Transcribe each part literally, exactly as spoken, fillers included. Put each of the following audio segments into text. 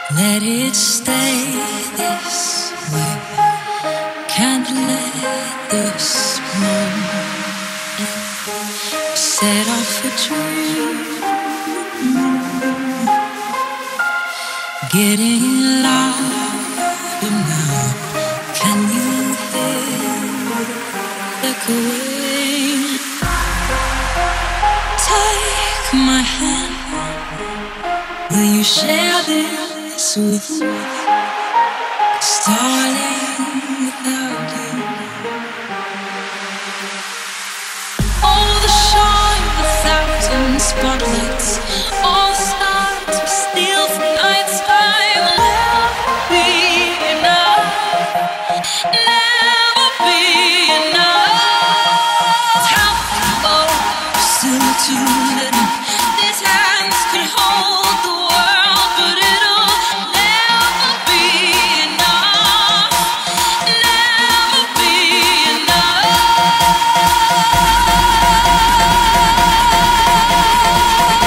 Let it stay this way. Can't let this moment set off a dream. Getting louder now. Can you hear it echoing? Take my hand. Will you share this with me? 'Cause darling, without you, all the shine, a thousand spotlights, all the stars we steal from night sky will never be enough, never be enough. How oh, still too little. These hands could hold the world, but it'll never be enough, never be enough.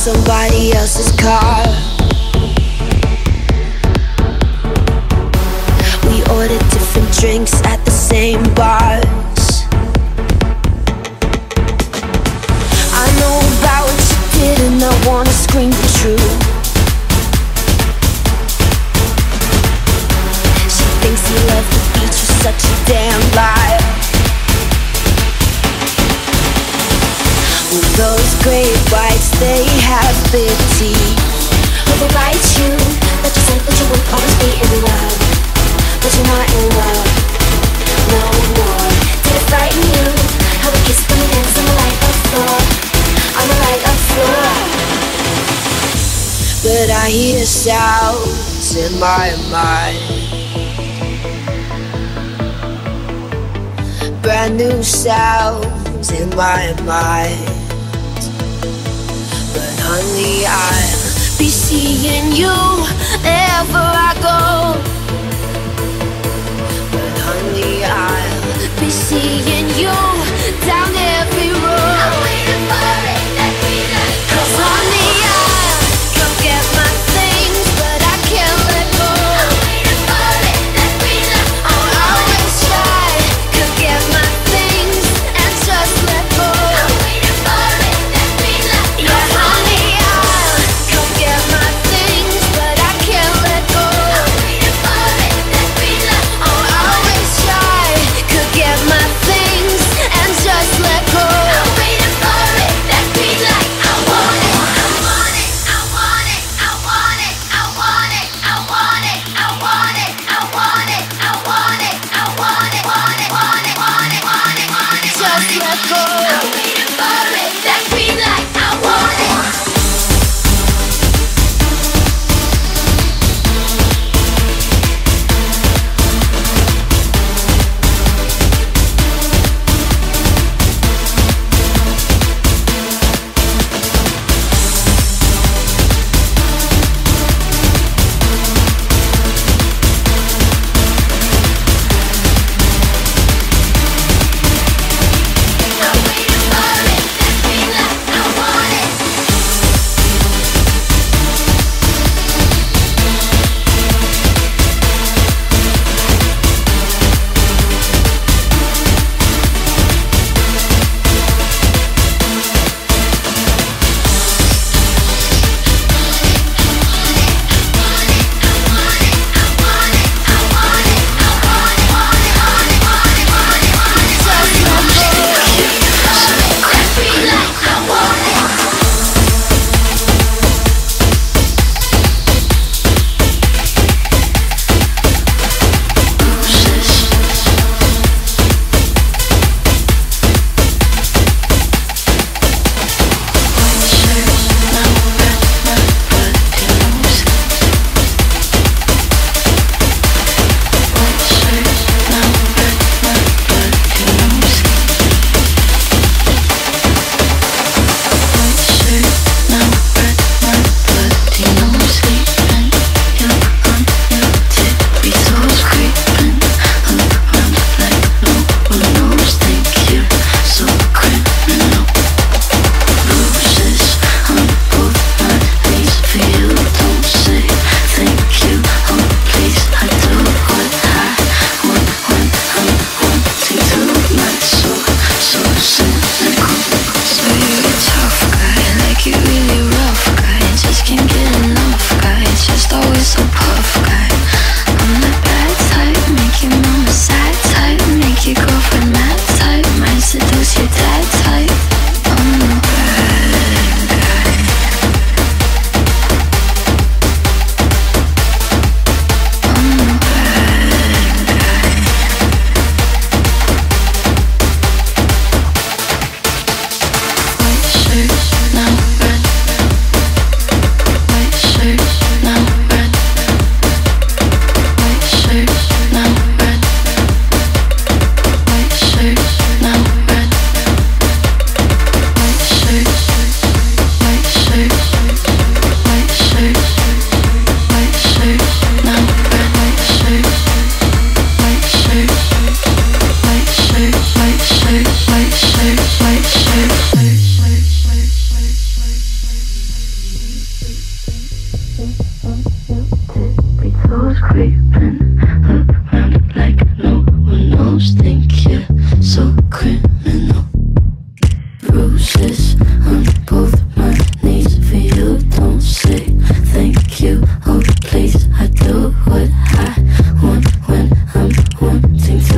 somebody else's car. We ordered different drinks at the same bars. I know about what you did and I wanna scream the truth. She thinks you love the beach, you're such a damn liar. Well, those great whites, they have big teeth. Well, they write you that you said that you would always be in love, but you're not in love no more. Did it frighten you how we kissed when we danced on the light of floor, on the light of floor? But I hear sounds in my mind, brand new sounds in my mind. But honey, I'll be seeing you wherever I go. But honey, I'll be seeing you down every road. I'm waiting for it, that feeling. 'Cause honey, I'll go get my things, but I can't let go. I'm waiting for it, that feeling. I'll always try to get my things and just let go. I'm waiting for it, that feeling. Yeah, honey, I'll go get my things, but I can't let go. I'm waiting for it, that feeling. I'll always try to get my things and just let go.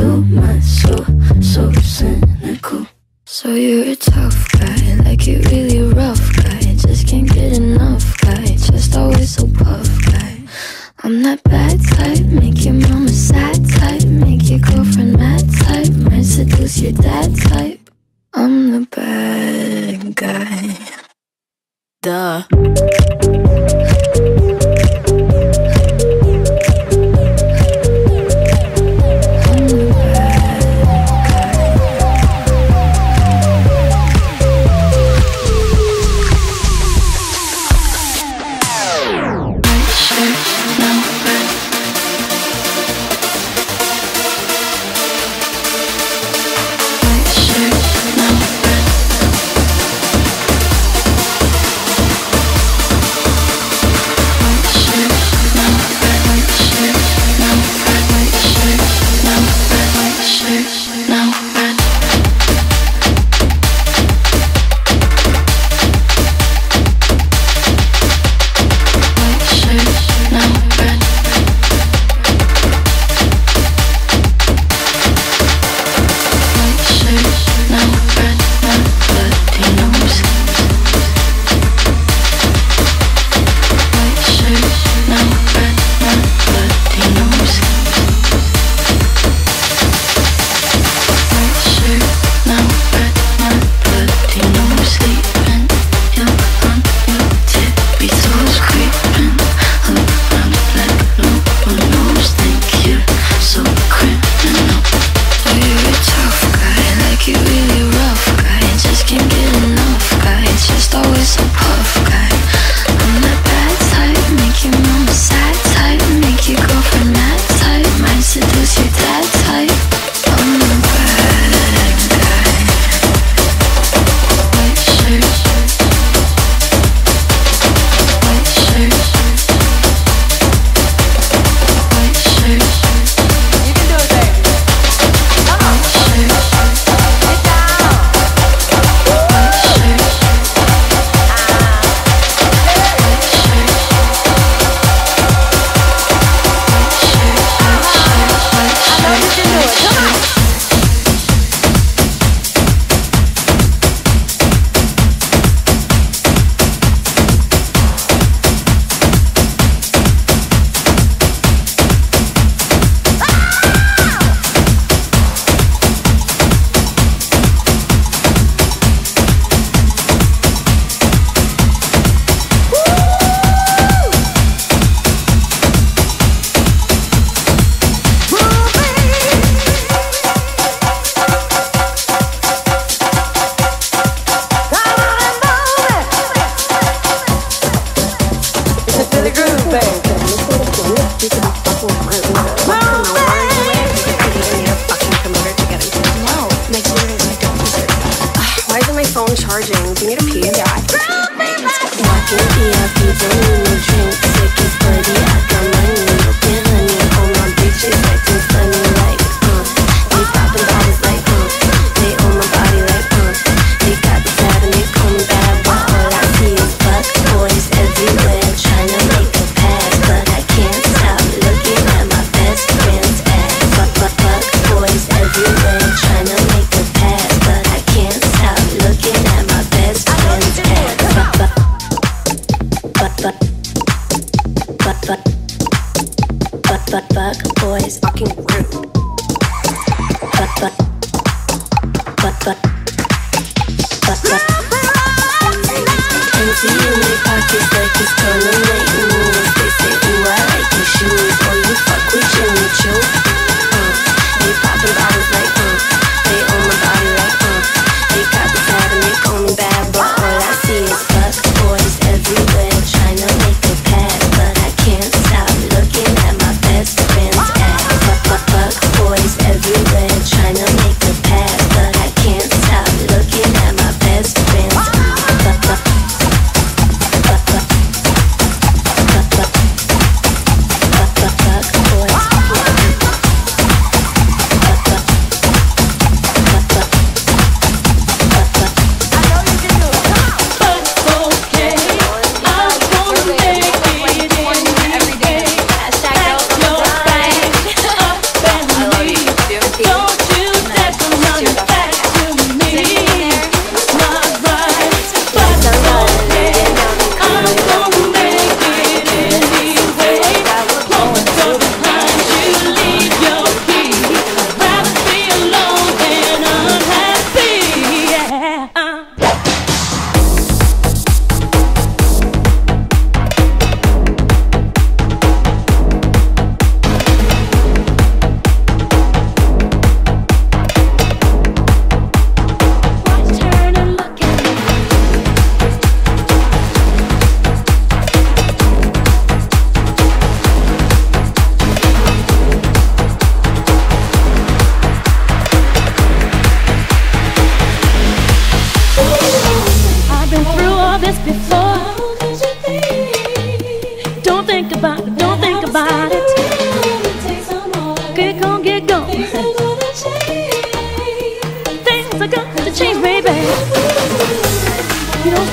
too much, so, so cynical. So you're a tough guy, like you really rough guy. Just can't get enough guy, just always so puff guy. I'm that bad type, make your mama sad type, make your girlfriend mad type, might seduce your dad type. I'm the bad guy. Duh.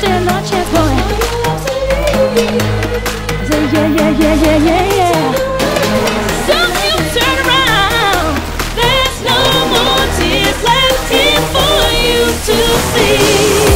stand no chance, boy. Say yeah, yeah, yeah, yeah, yeah, yeah. So you turn around. There's no more tears left here for you to see.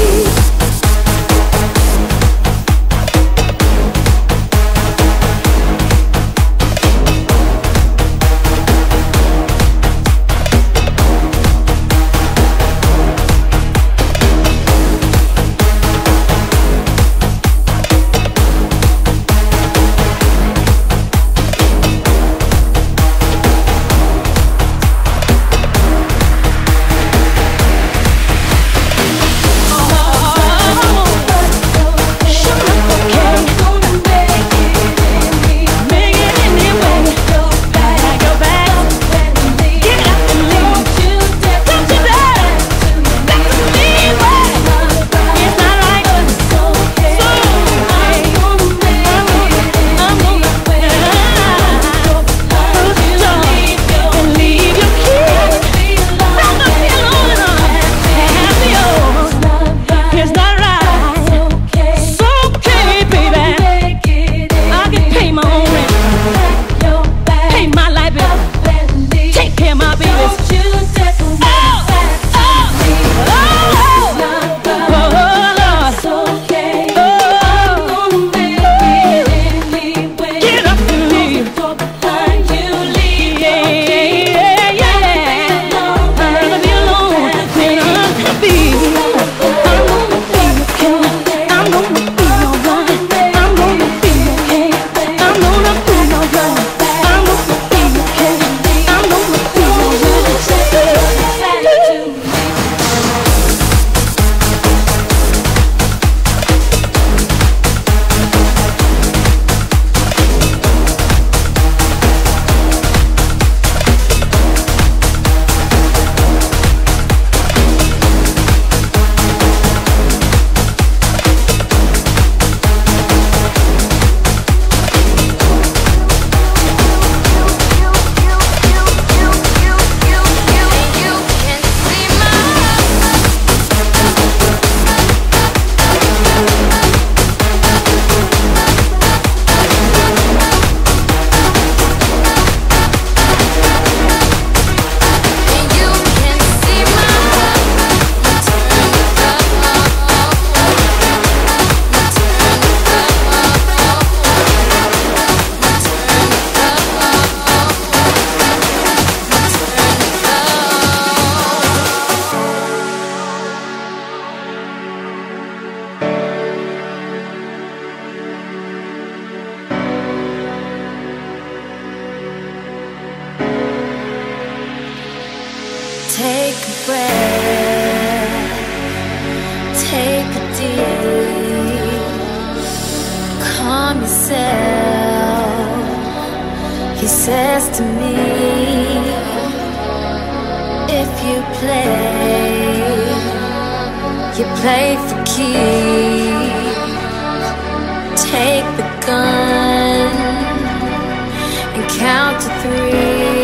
Take a breath, take a deep, calm yourself. He says to me, if you play, you play for keeps. Take the gun and count to three.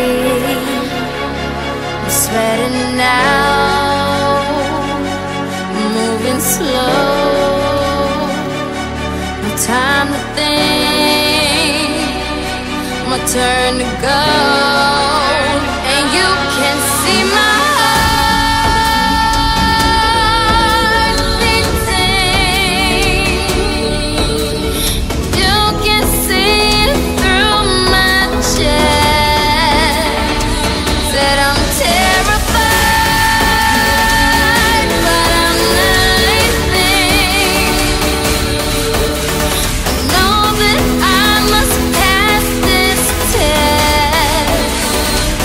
Sweating now, moving slow. No time to think, my turn to go. And you can see my heart beating. You can see it through my chest. Said I'm terrified, but I'm nothing. I know that I must pass this test.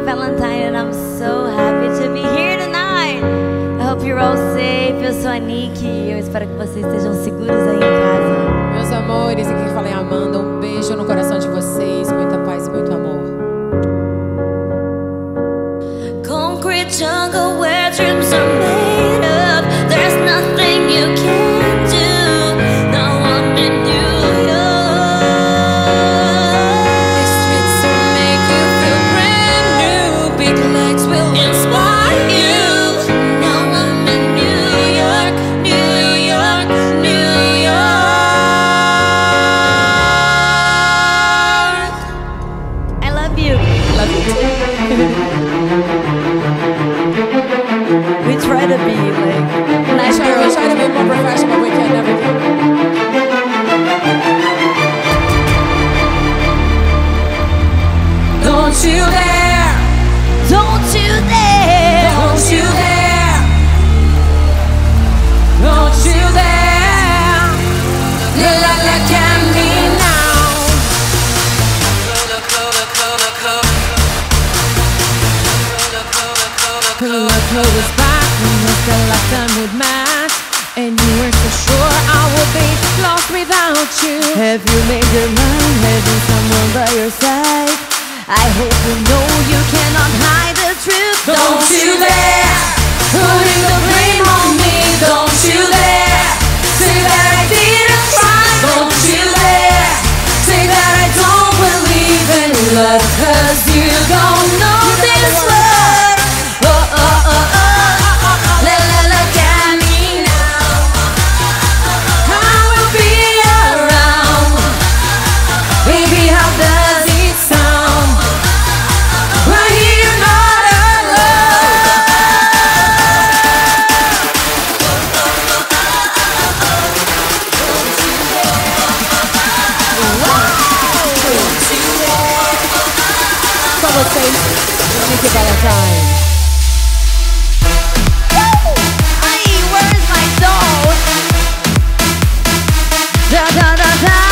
Valentine, and I'm so happy to be here tonight. I hope you're all safe. Eu sou a Nick e eu espero que vocês estejam seguros aí em casa. Meus amores, aqui que fala é Amanda. Um beijo no coração de vocês, muita paz e muito amor. Concrete jungle where dreams are made of. There's nothing you can't do. Now I'm in New York. These streets will make you feel brand new. Big lights will inspire you. Now I'm in New York, New York, New York. I love you. Love you. We try to be like nice We try, we girls. try to be more professional, but we can never do. Don't you dare, Don't you dare. don't you dare, don't you dare, la la la can me now. Pull up close back when you feel like done with match, and you were so sure I would be lost without you. Have you made your mind having someone by your side? I hope you know you cannot hide the truth. Don't you dare putting the blame on me. Don't you dare say that I didn't try. Don't you dare say that I don't believe in love, 'cause you don't know this word. Oh oh oh oh, la la la, can me now. I will be around. Baby, how does it sound? Right here, not alone. From a face, Nicky Valentine. Hey, where's my soul? Da da da da.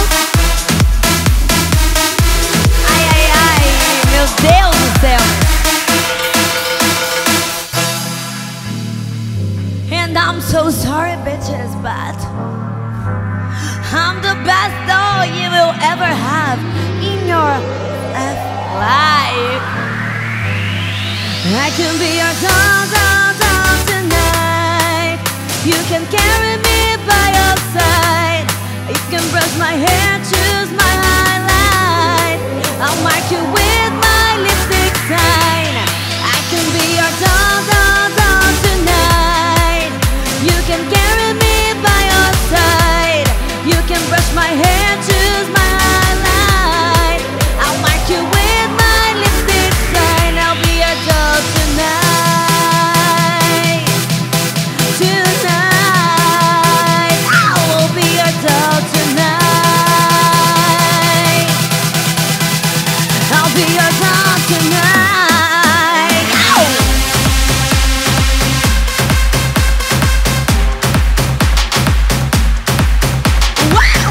Ai ai ai, meu Deus do céu. And I'm so sorry, bitches, but I'm the best doll you will ever have in your life. I can be your doll, doll, doll tonight. You can carry me by your side. You can brush my hair, choose my highlight. I'll mark you with my lipstick sign. I can be your doll, doll, doll tonight. You can carry me by your side. You can brush my hair, choose my highlight. I'll mark you with my lipstick sign. I'll be your doll tonight. Tonight, I will be your doll tonight. I'll be your doll tonight. Ow! Wow!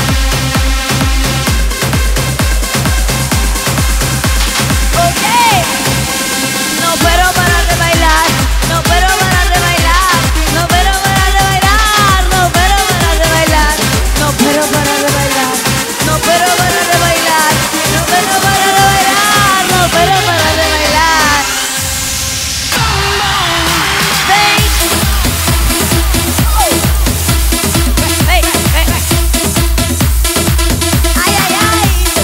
Okay. No puedo parar de bailar, no puedo parar de bailar, no puedo parar de bailar, no puedo parar de bailar, no puedo parar de bailar, no puedo parar de bailar, no puedo parar de bailar, no puedo parar de bailar. Babe. Hey, hey, hey. Ay, ay, ay.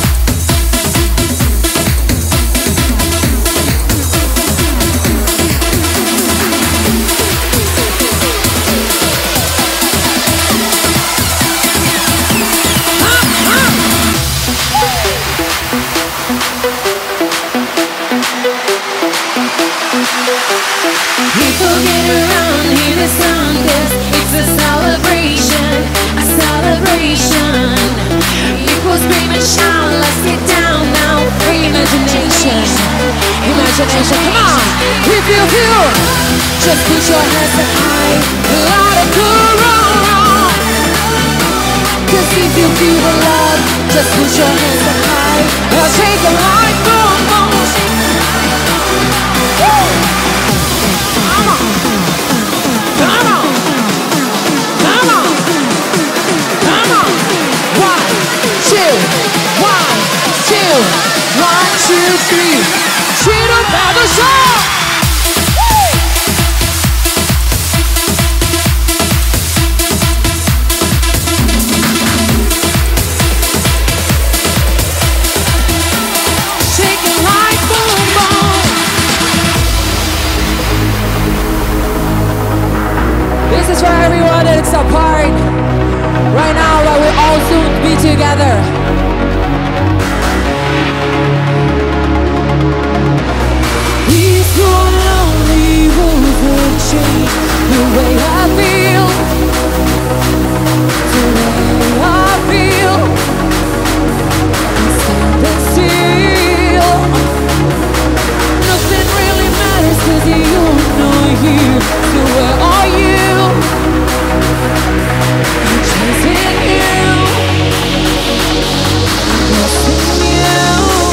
People get around, hear the sound, 'cause it's a celebration, a celebration. People scream and shout, let's get down now. Free imagination, imagination, come on. If you feel, just put your hands up high, let it go wrong. 'Cause if you feel the love, just put your hands up high. I'll take a high, boom, boom. One, two, three. Cheetah Battle Show. This is for everyone that's apart right now, but we'll all soon be together. These two lonely wolves will change the way I feel, the way I feel. I'm standing still. Nothing really matters 'cause you're not here. So where are you? I'm chasing you, I'm missing you.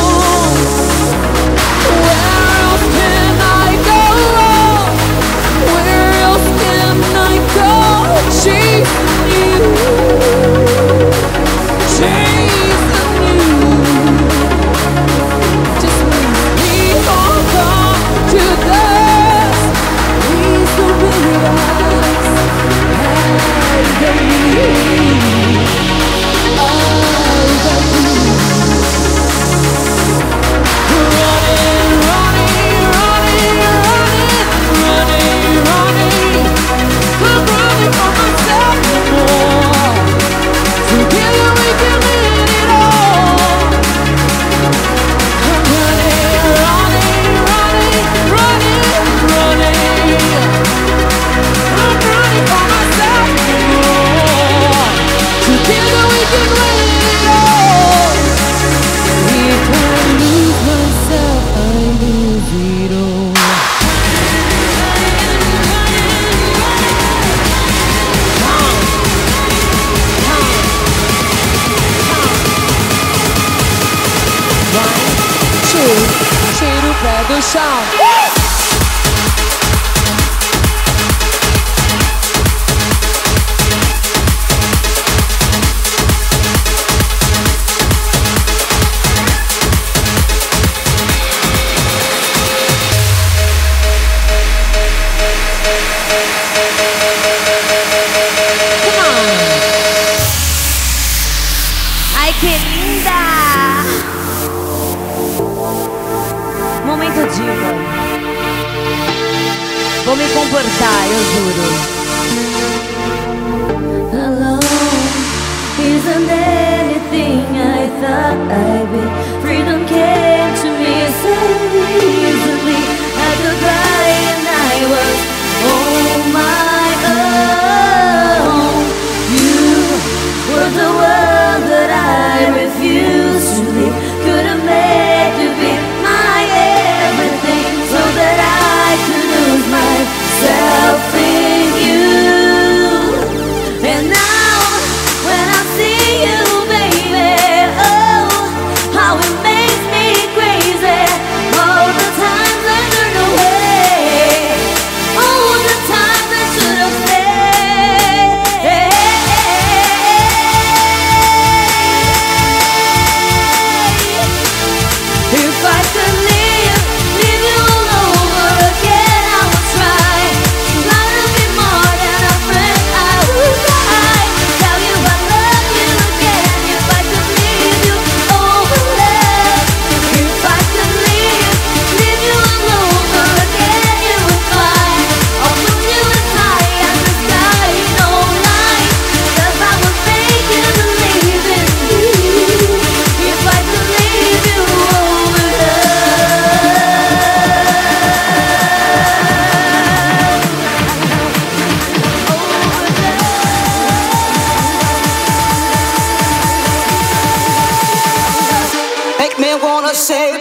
Where else can I go? Where else can I go? Chasing you, chasing you. Just leave me all come to dust. Please don't realize I got you. I got you. Running, running, running, running, running, running. I'm running for myself anymore. Together we can win it all. I'm running, running, running, running, running. I'm running for myself anymore. Together we can win it all. If I lose myself, I lose it all. One, two, cheiro pé do chão. Ai, que linda! Momento diva. Vou me comportar, eu juro. Alone isn't anything I thought I'd be. Freedom came to me so easily. I could fly and I was on my own. You were the one that I refused to leave. Could have made you be my everything, so that I could lose myself in you. And now when I see you, baby, oh, how it makes me crazy. All the times I turned away, all the times I should have stayed. If I could leave, leave you all over again, I would try. Try to be more than a friend, I would try. Tell you I love you again. If I could leave you over, if I could leave, leave you all over again, you would find. I'll put you as high as the sky, no lie, 'cause I would make you believe in you. If I could leave you over. Make me wanna say.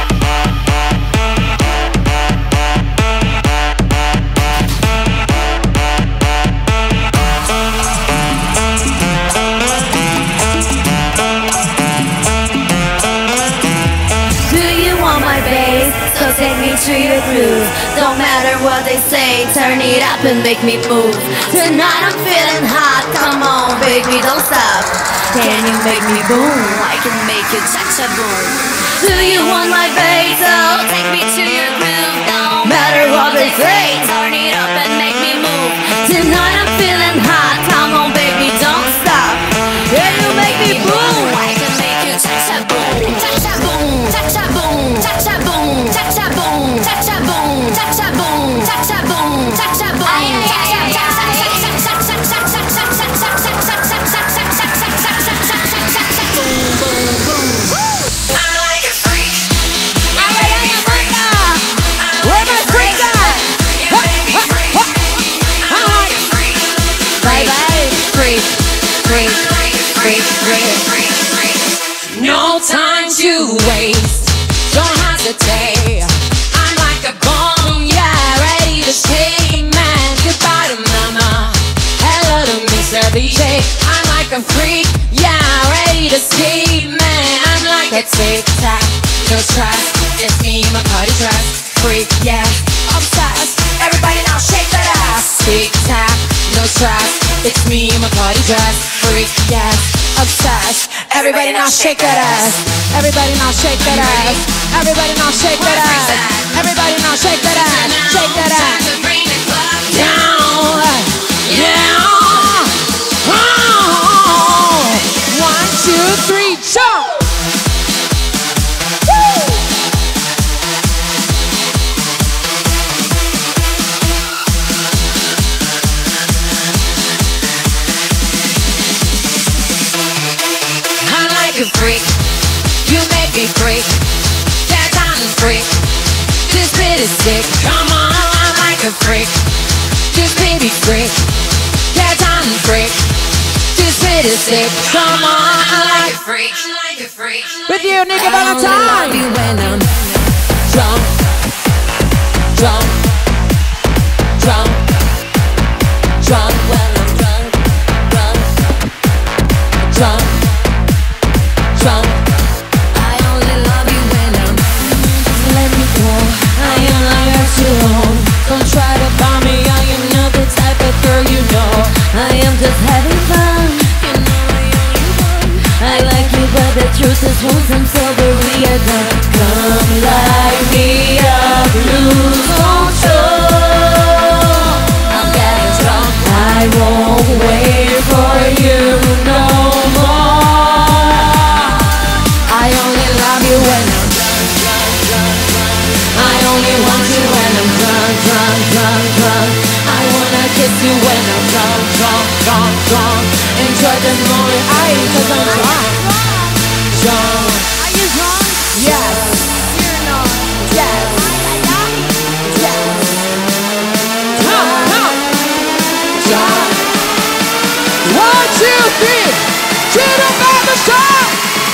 Do you want my bass? So take me to your groove. Don't matter what they say, turn it up and make me move. Tonight I'm feeling hot, come on baby, don't stop. Can you make me boom? I can make you touch a boom. Do you want my bass? So take me to your groove. No Matter what they say. turn it up and make me move. Tonight I'm feeling hot. Come on, baby, don't stop. Yeah, you make me boom. I can make you cha-cha boom, cha-cha boom, cha-cha boom, cha-cha boom, cha-cha boom, cha-cha boom, cha-cha boom, cha-cha boom, cha-cha boom, No time to waste, don't hesitate. I'm like a bomb, yeah, ready to shake. Man, goodbye to mama, hello to Mister D J. I'm like a freak, yeah, ready to skate. Man, I'm like a tic-tac, no stress. It's me, my party dress. Freak, yeah, obsessed. Everybody now shake that ass. Tic-tac, no stress. It's me, my party dress. Freak, yes, obsessed. Everybody now shake that ass. Everybody now shake that ass. Everybody now shake that ass. Everybody now shake that ass. Shake that ass. Down, down. Oh. One, two, three, jump. You freak, you make me freak. That I'm a freak. This bit is sick. Come on, I'm like a freak. This baby freak. That I'm a freak. This bit is sick. Come on, I'm like a freak. Like a freak. With you, Nicki Valentine. I love you when I'm drunk, drunk, drunk, drunk. When I'm drunk, drunk, drunk. Drunk. I only love you when I'm just let me go. I am not yours to own. Don't try to buy me. I am not the type of girl you know. I am just having fun. You know I only want. I like you, but the truth is once I'm sober, we are done. Come light me up, lose control. I'm getting drunk. I won't wait for you no more. I only love you when I'm drunk, drunk, drunk, drunk. I only want you when I'm drunk, drunk, drunk, drunk. I wanna kiss you when I'm drunk, drunk, drunk, drunk. Enjoy the moment, I cause I'm drunk, drunk. Are you drunk? Yes, You're not. yes, yes. Come, come. Drunk. One, two, three. Get up on the side.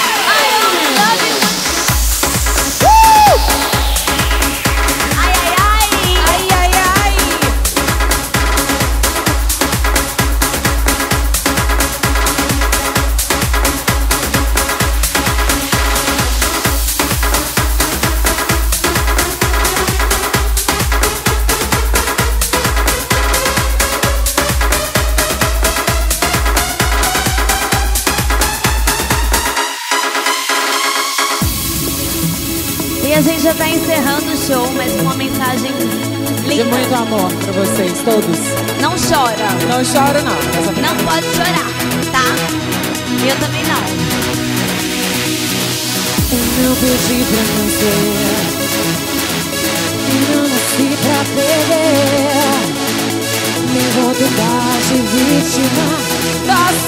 E a gente já tá encerrando o show, mas uma mensagem De linda. muito amor pra vocês, todos. Não chora. Não choro, não. Dessa vez. Não pode chorar, tá? Eu também não. Eu pedi pra você. Eu nasci pra perder. Me vou tentar de vítima das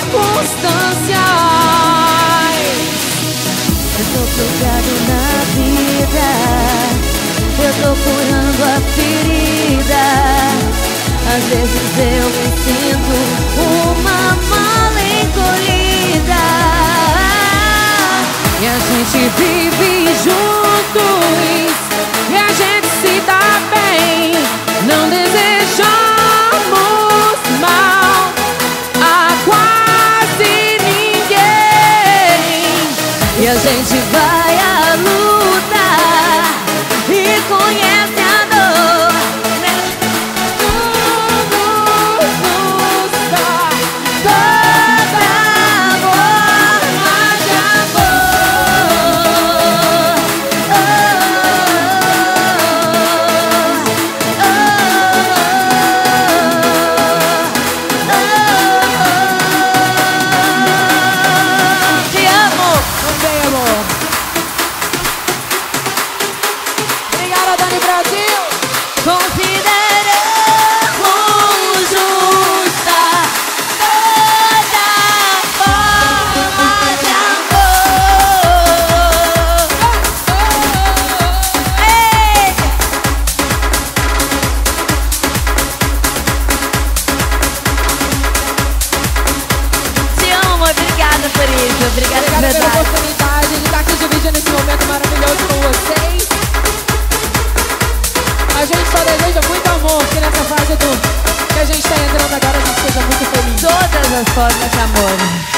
circunstâncias. Eu tô plugado na vida. Eu tô curando a ferida. Às vezes eu me sinto uma mala encolhida. E a gente vive juntos. E a gente se dá bem. Não desejamos mal a quase ninguém. E a gente vai à luta e conhece a dor. Tudo nessa fase do que a gente tá entrando agora, a gente seja muito feliz. Todas as formas de amor.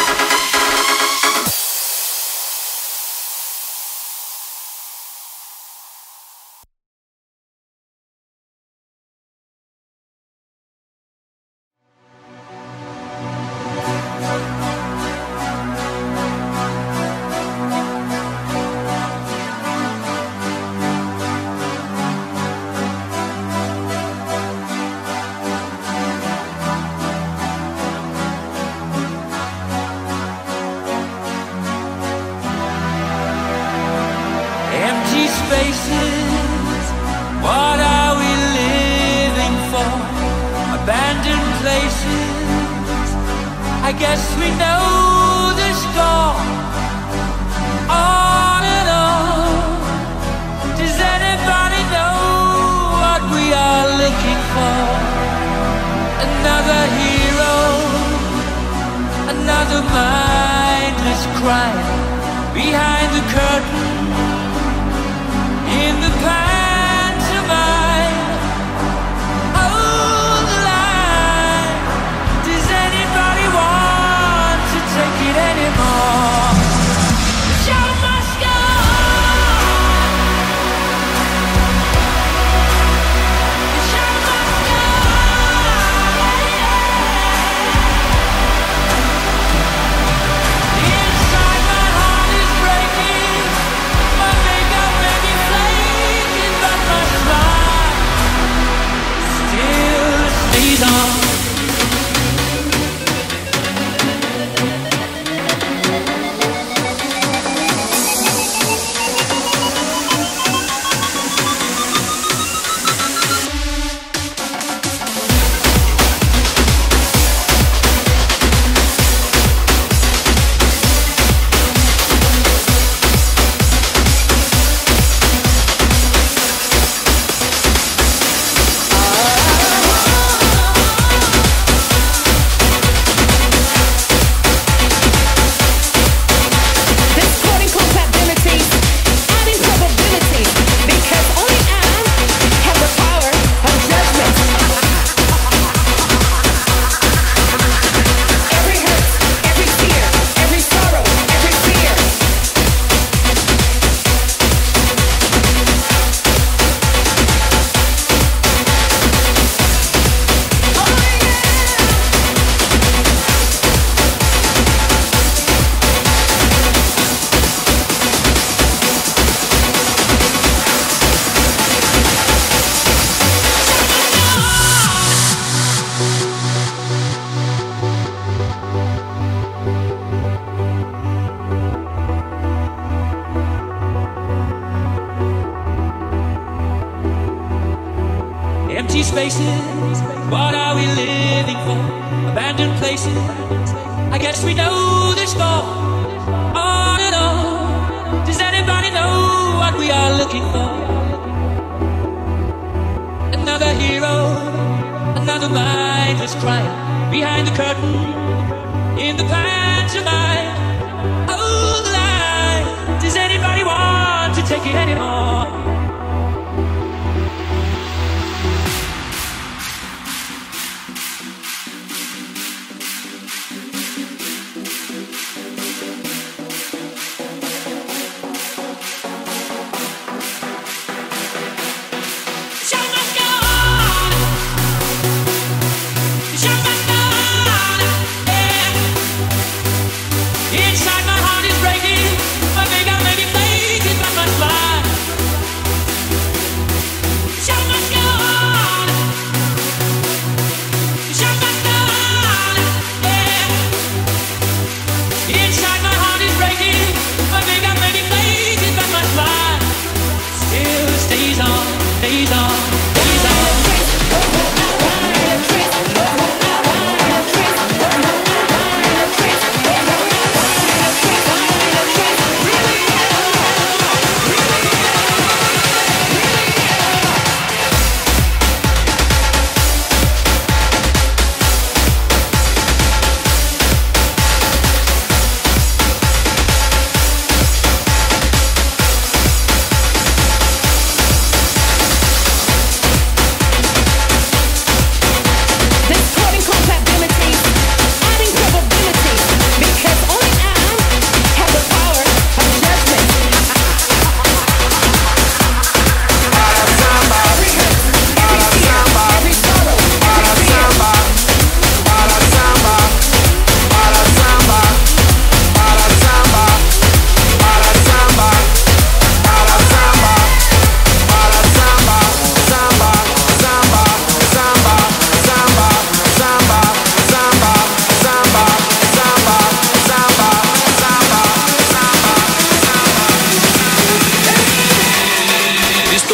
Spaces, what are we living for? Abandoned places, I guess we know the score. On and on, does anybody know what we are looking for? Another hero, another mindless crime behind the curtain. In the pantomime, hold the line. Does anybody want to take it anymore? The show must go on. The show must go on. Inside my heart is breaking. My makeup may be flaking, but my smile still stays on. Empty spaces, what are we living for? Abandoned places, I guess we know the score. On and on, does anybody know what we are looking for? Another hero, another mindless crime behind the curtain, in the pantomime. Oh, the line, does anybody want to take it anymore? Inside my heart is breaking, my makeup may be flaking, but my smile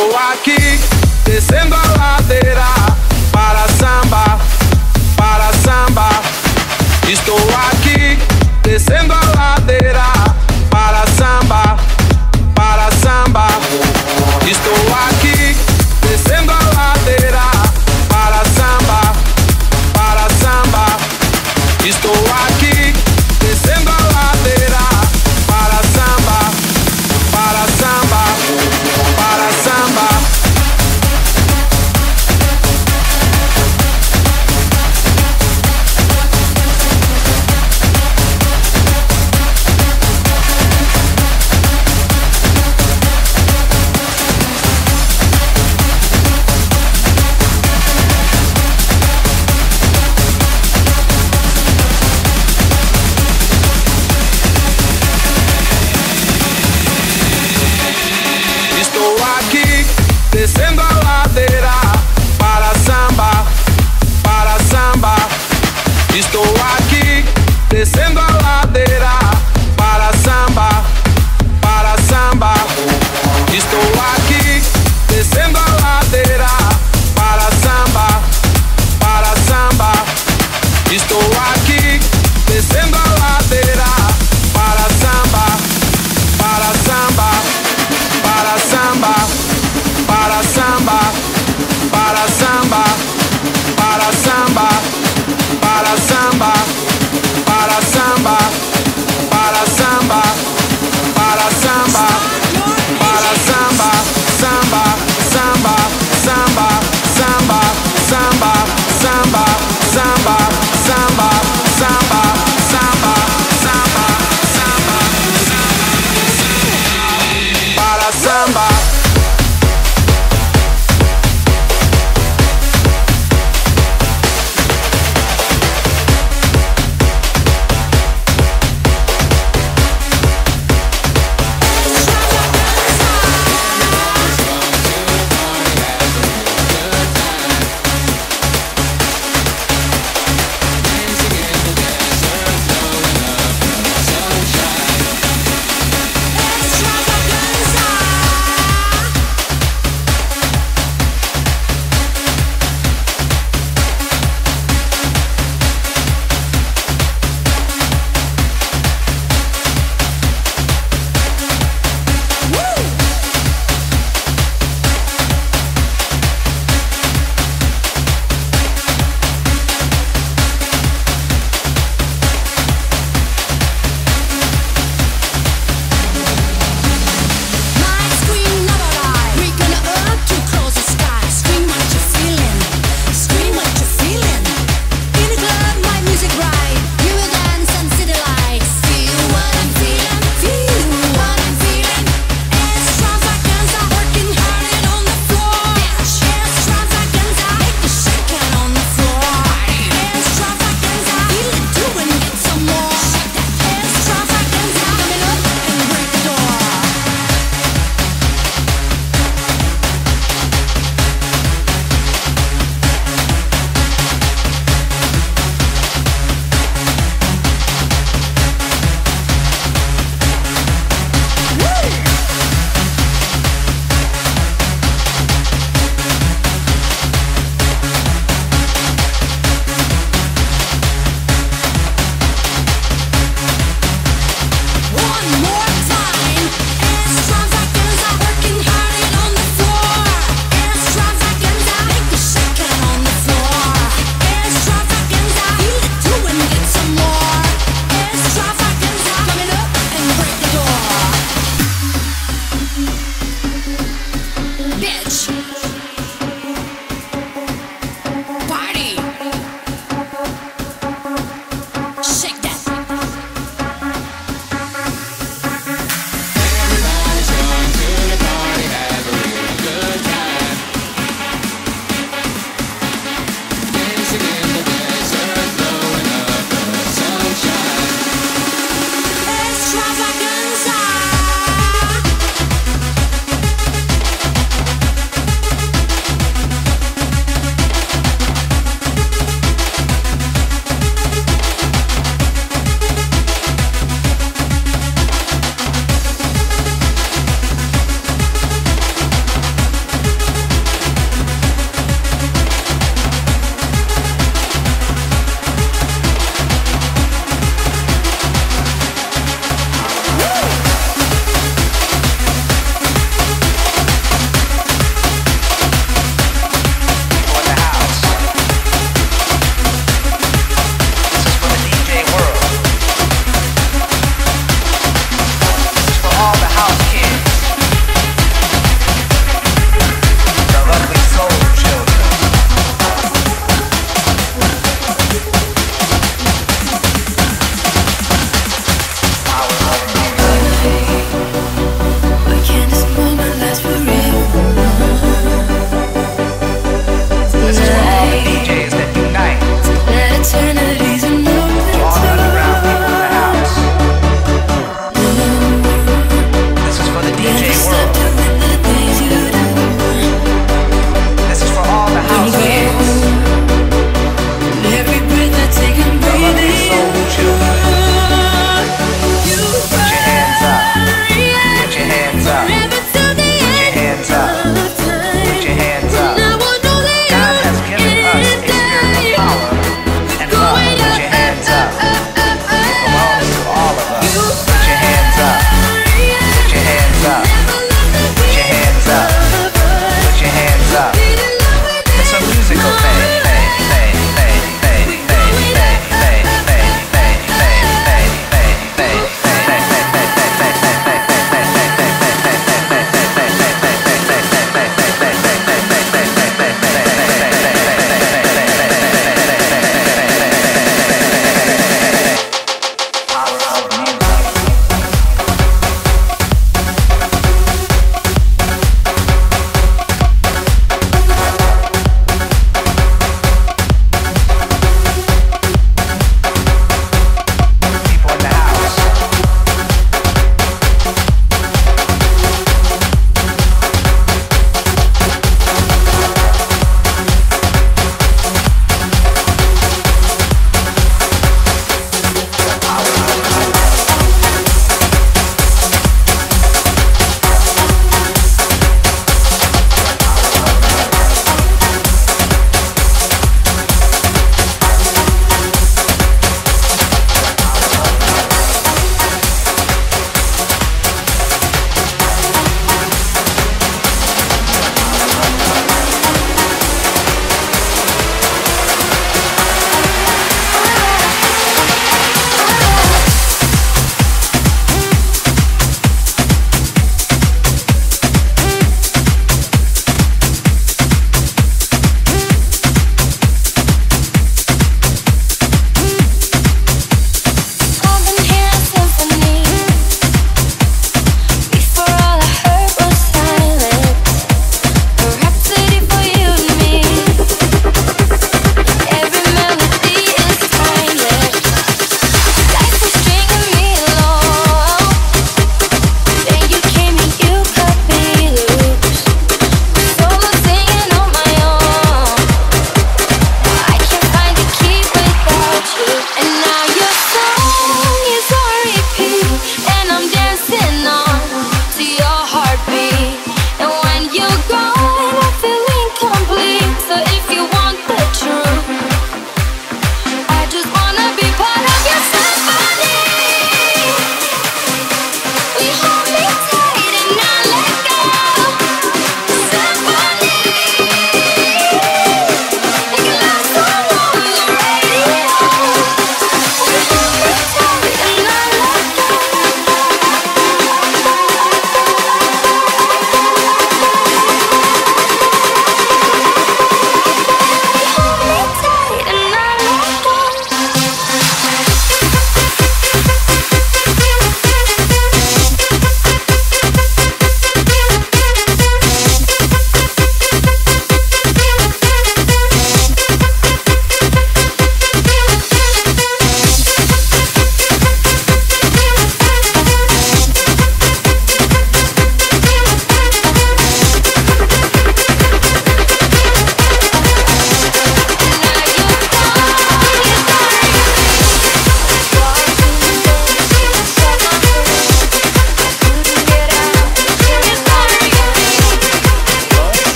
Estou aqui, descendo a ladeira, para samba, para samba. Estou aqui, descendo a ladeira, para samba, para samba. Estou aqui, descendo a ladeira, para samba, para samba. Estou aqui, descendo a ladeira, para samba, para samba, para samba. Descendo a ladeira, para samba, para samba. Estou aqui, descendo a ladeira, para samba, para samba. Estou aqui, descendo a ladeira, para samba, para samba. Estou aqui, descendo a ladeira, para samba, para samba, para samba. Para samba, para samba, para samba, para samba, para samba, para samba, para samba, para samba, samba, samba, samba, samba, samba, samba, samba, samba, samba, samba, samba, samba, para samba.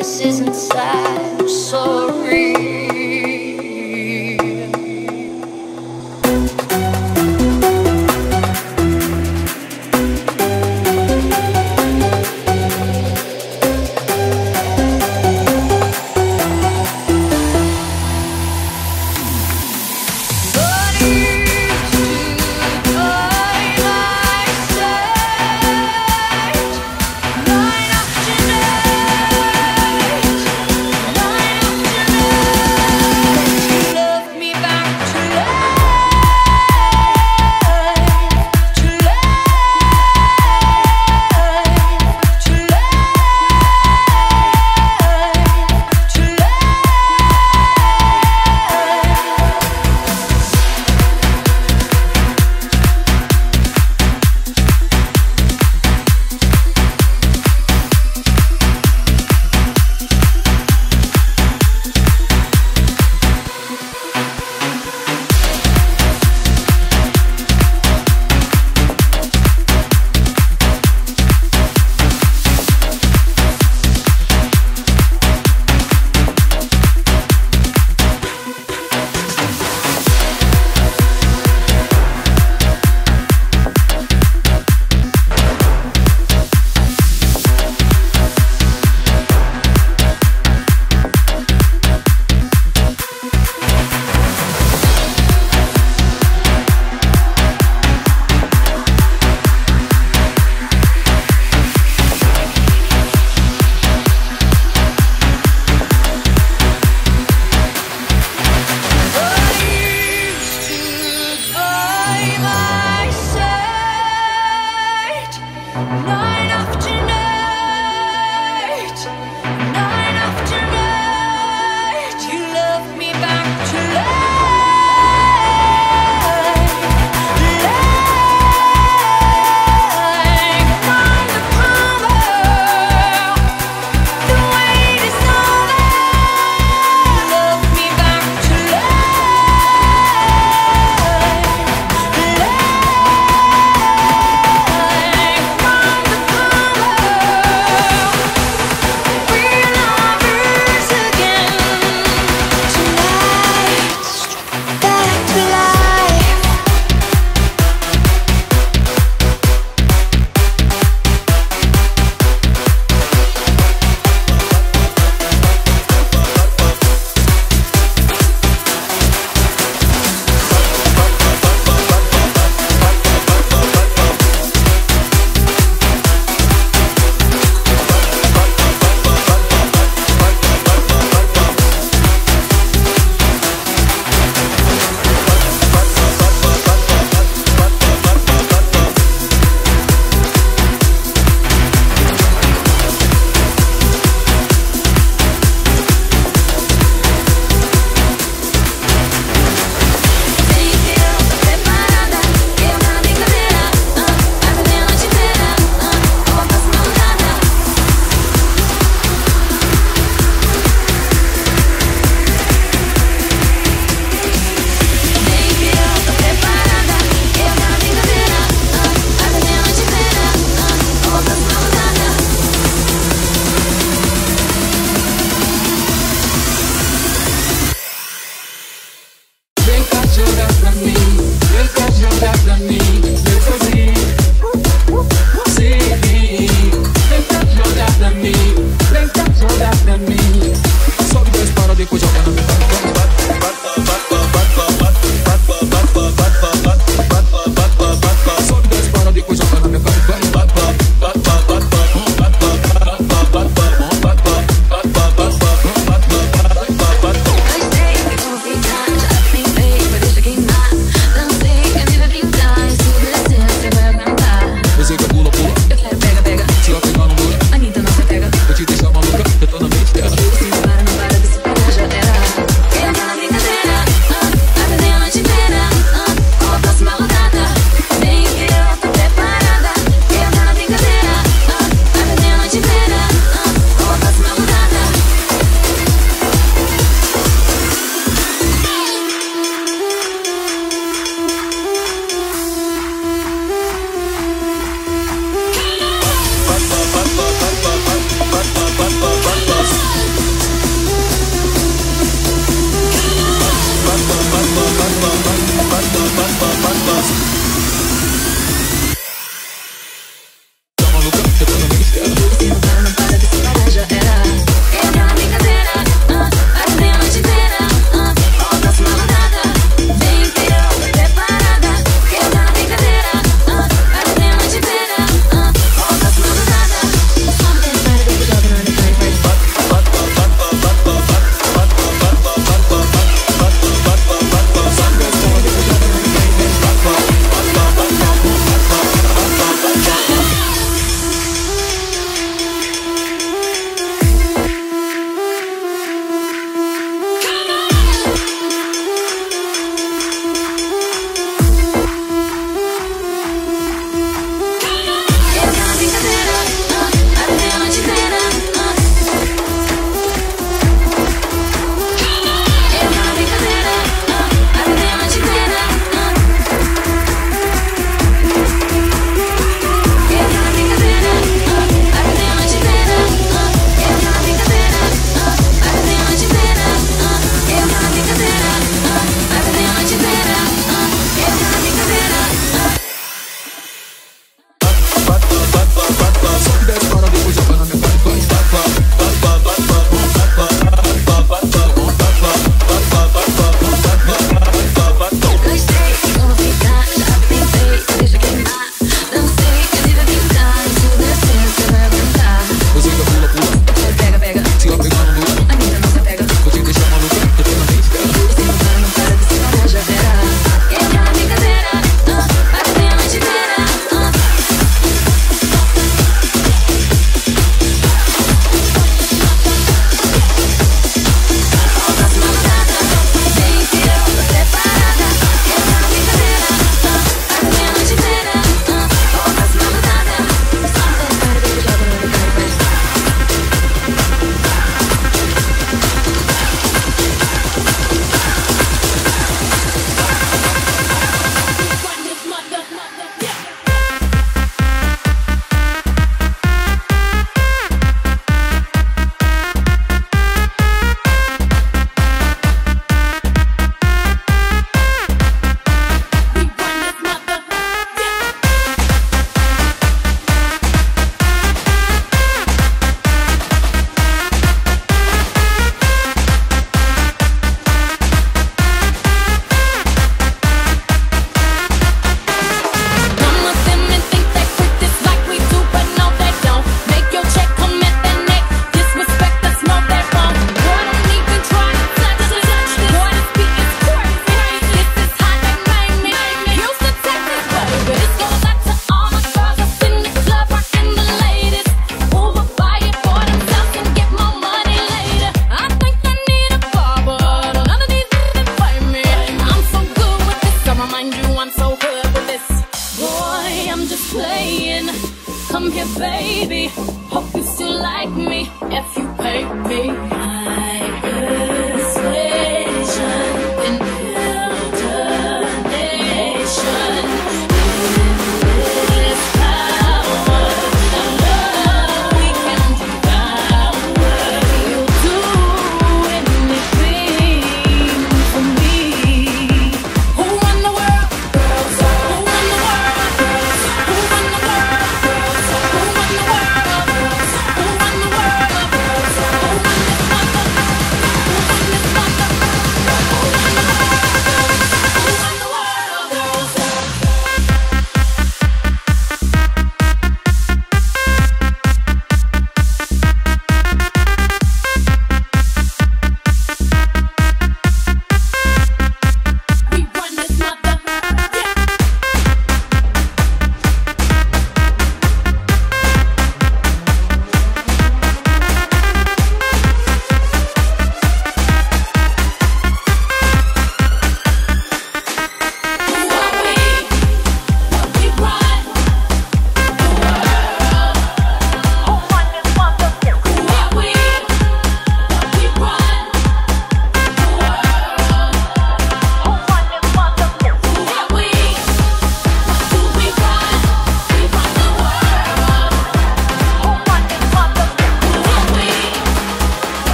voices inside are so real. Light up tonight, light up tonight.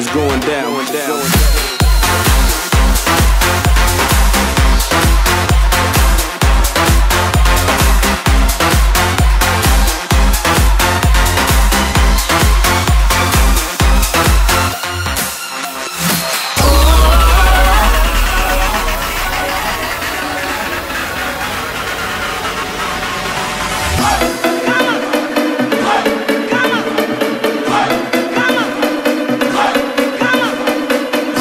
going down. Going down. Come on,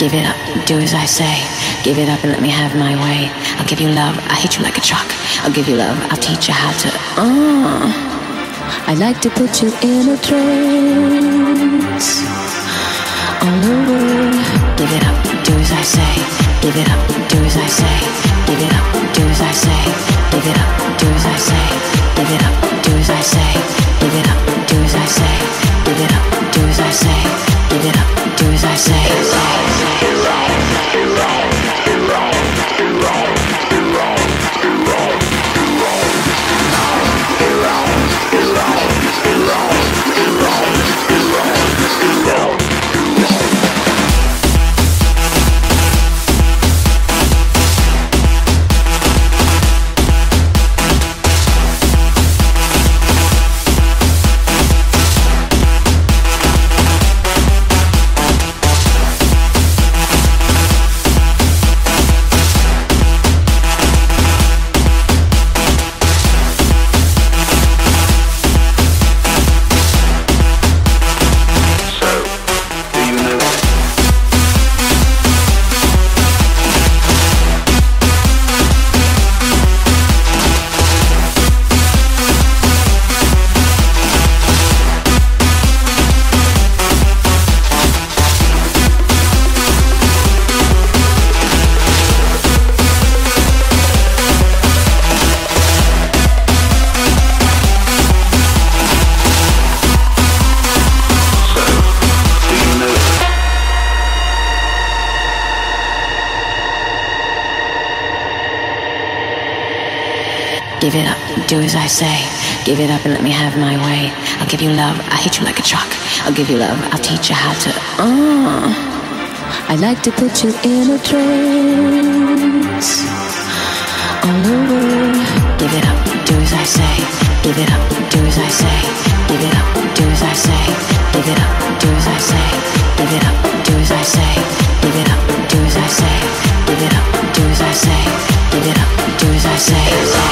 Give it up, do as I say. Give it up and let me have my way. I'll give you love, I'll hit you like a truck. I'll give you love, I'll teach you how to. Uh. I like to put you in a trance. All over. Give it up, do as I say. Give it up, do as I say. Give it up, do as I say. Give it up, do as I say. Give it up, do as I say. Give it up, do as I say. Give it up, do as I say. Give it up, do as I say. Give it up, do as I say. Give it up and let me have my way. I'll give you love, I'll hit you like a truck. I'll give you love, I'll teach you how to. Uh. I like to put you in a trance. All over. Give it up, do as I say. Give it up, do as I say. Give it up, do as I say. Give it up, do as I say. Give it up, do as I say. Give it up, do as I say. Give it up, do as I say. Give it up, do as I say.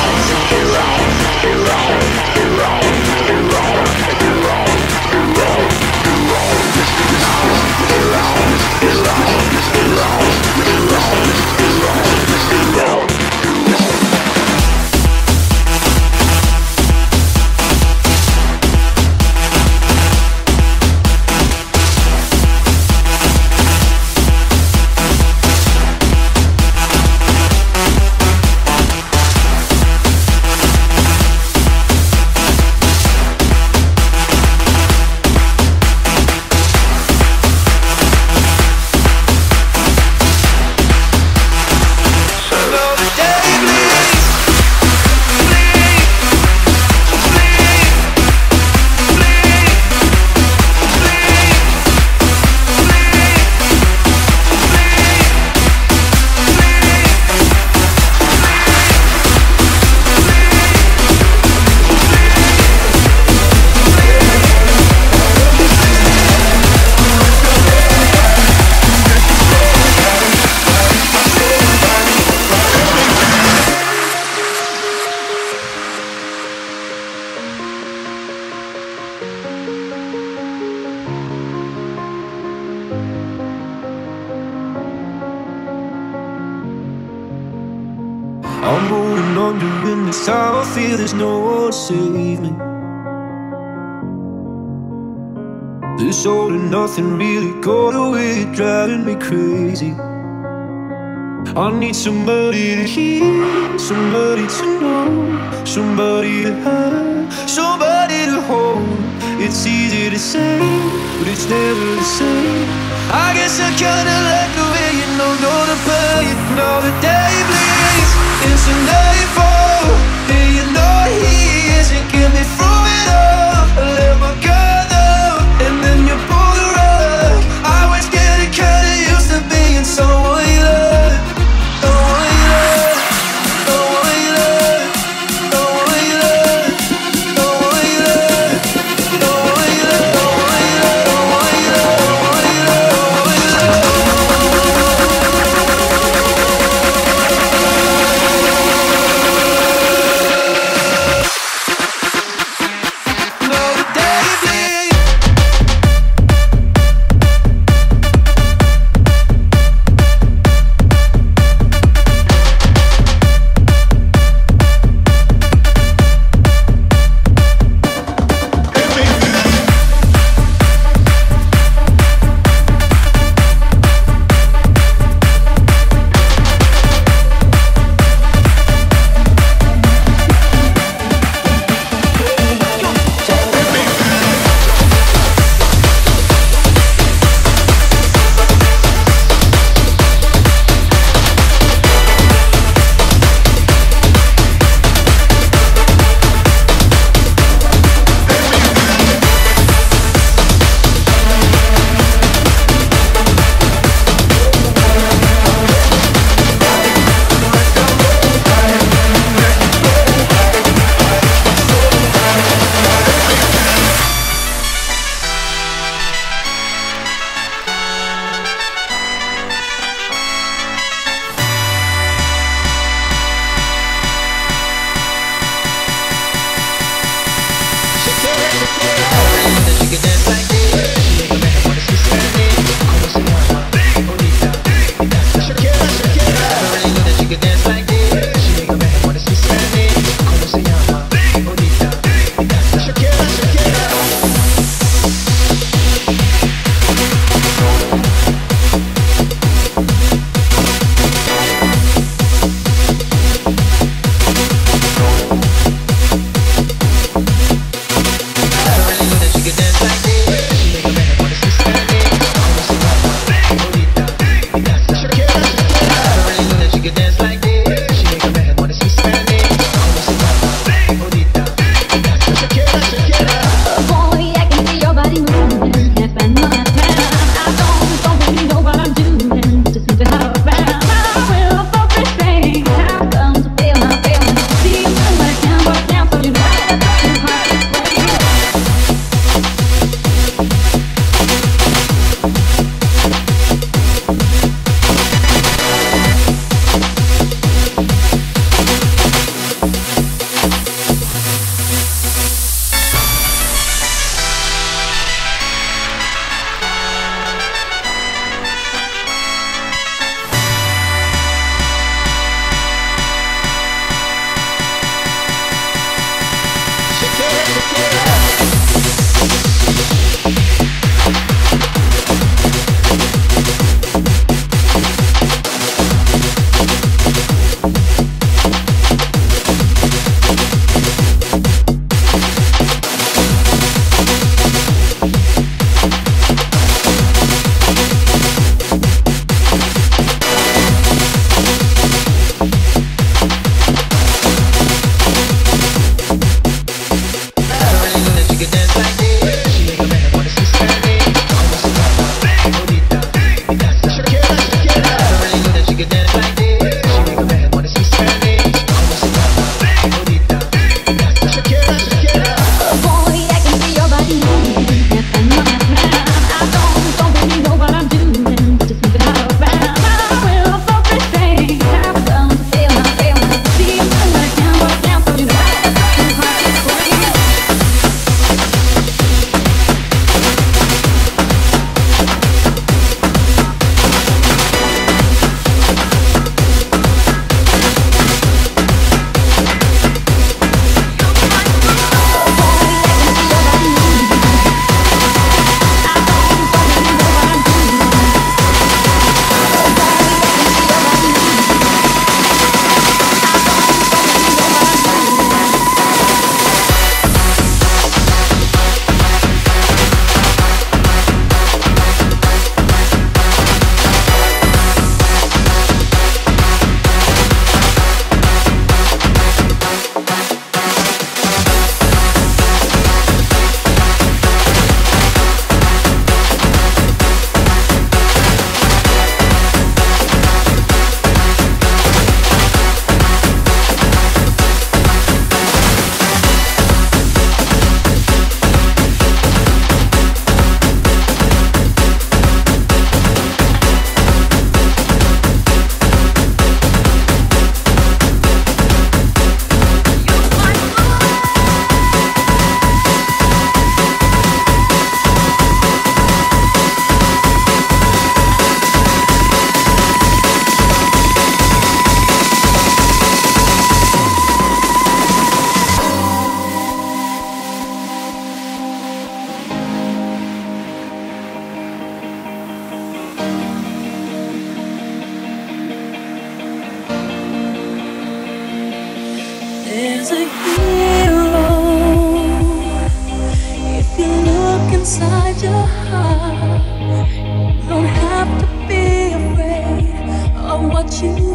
I'm going under in this time. I feel there's no one to save me. This all and nothing really got away, driving me crazy. I need somebody to hear, somebody to know, somebody to have, somebody to hold. It's easy to say, but it's never the same. I guess I kinda like the way you know, know the pain. Now the day bleeds into nightfall, and you're not here to get me through it all. I let my guard down, and then you pull the rug. I was getting kinda used to being someone you love, someone you love, someone you love, someone you love, someone you love, someone you love, someone you love, someone you love, someone you love, someone you love. is a hero. If you look inside your heart, you don't have to be afraid of what you